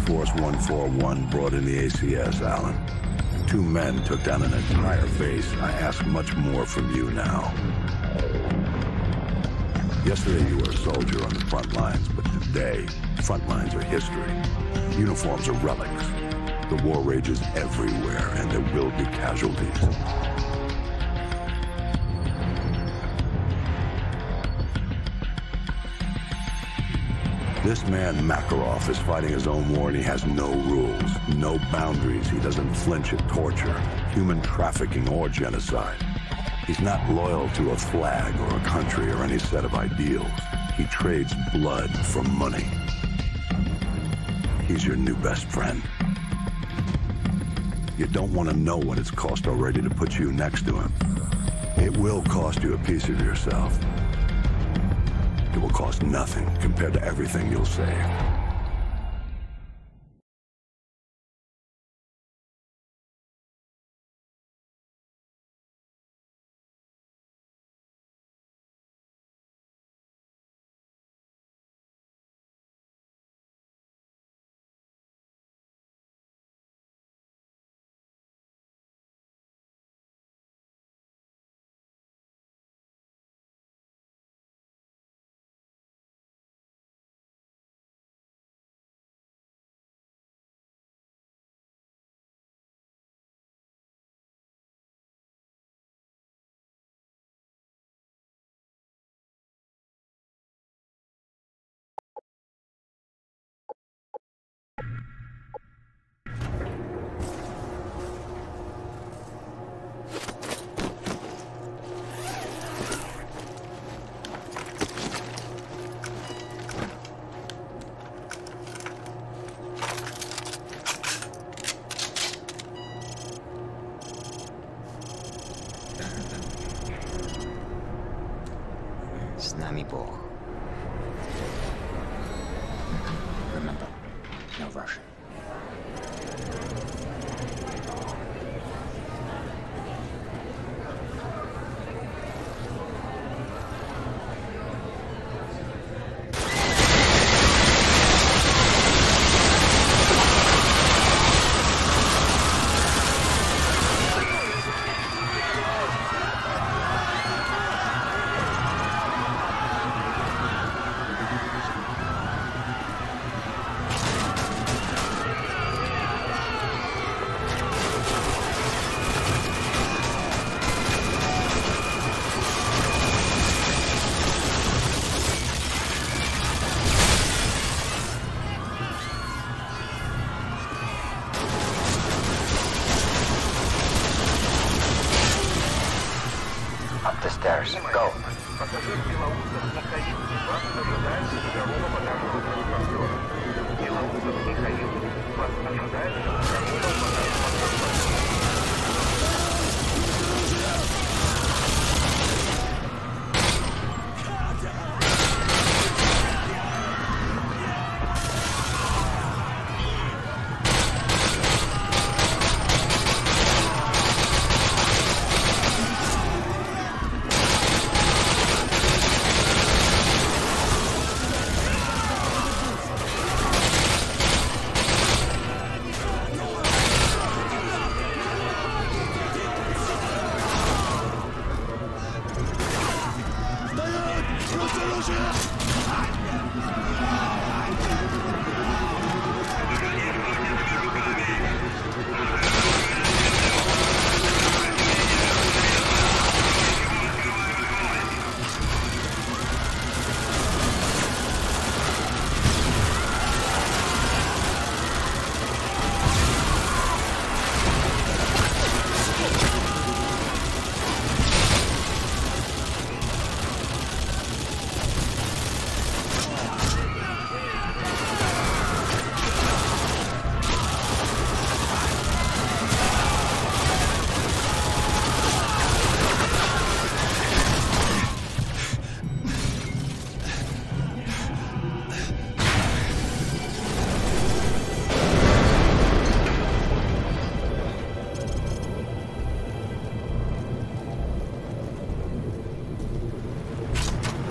Force 141 brought in the ACS, Alan. 2 men took down an entire base. I ask much more from you now. Yesterday you were a soldier on the front lines, but today, front lines are history. Uniforms are relics. The war rages everywhere, and there will be casualties. This man, Makarov, is fighting his own war, and he has no rules, no boundaries. He doesn't flinch at torture, human trafficking, or genocide. He's not loyal to a flag or a country or any set of ideals. He trades blood for money. He's your new best friend. You don't want to know what it's cost already to put you next to him. It will cost you a piece of yourself. It will cost nothing compared to everything you'll save. Nami Bog. Remember, no Russian. Up the stairs. Go.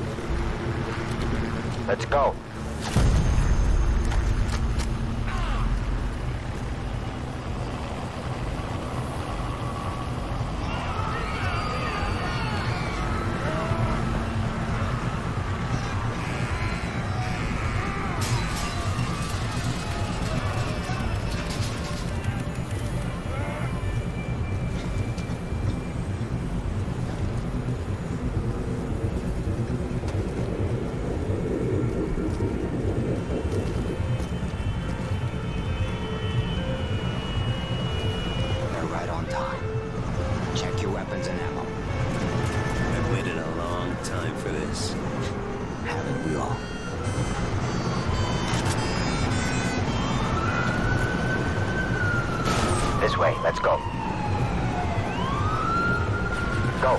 Let's go. This way, let's go. Go.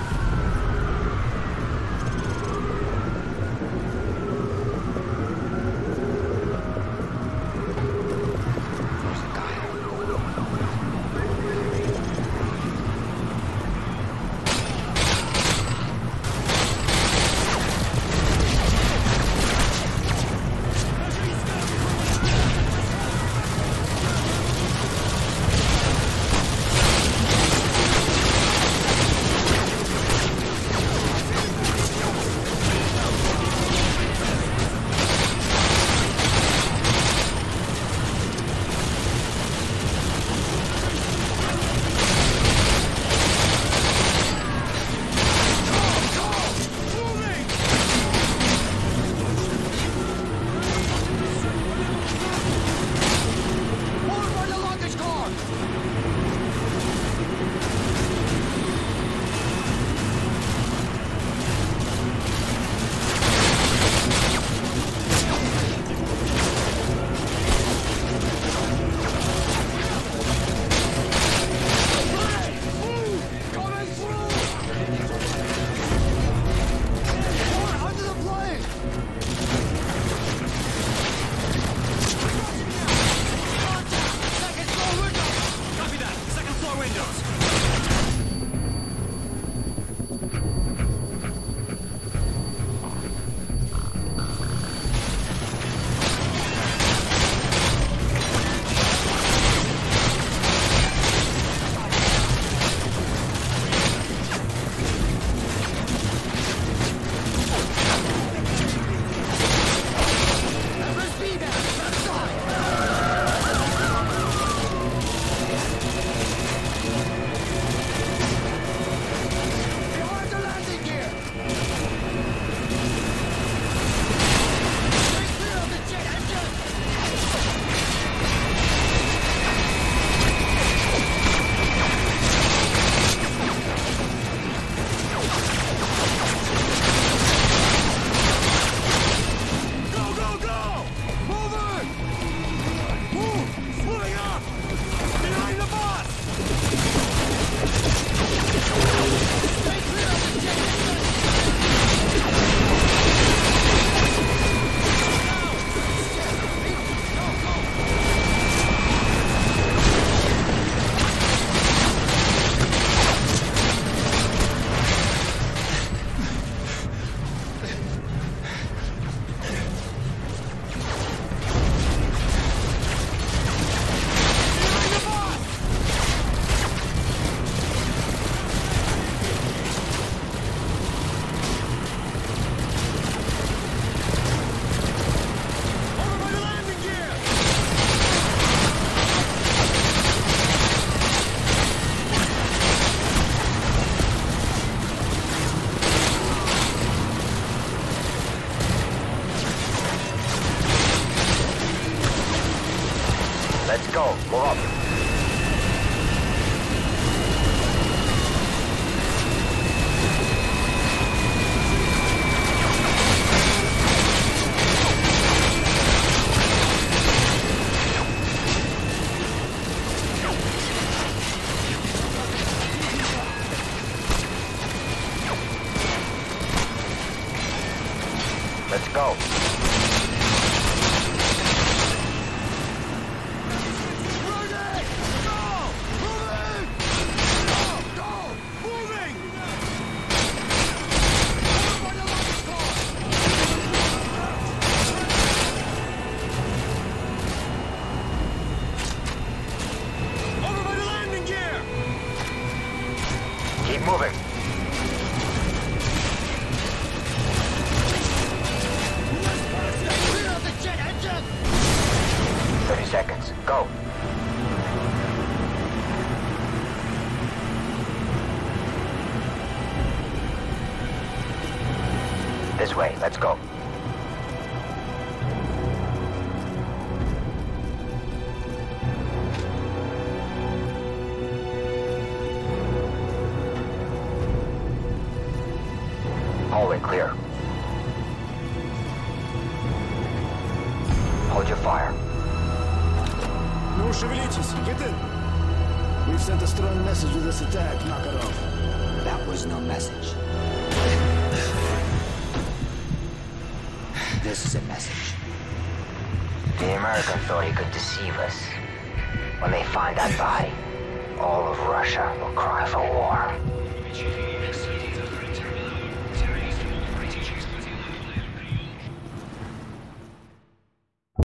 Let's go. Move up. Let's go. Keep moving. Clear of the jet engine! 30 seconds. Go. This way. Let's go. Hallway clear. Hold your fire. Ну, шевелитесь, Един. We've sent a strong message with this attack, Makarov. That was no message. This is a message. The American thought he could deceive us. When they find that body, all of Russia will cry for war.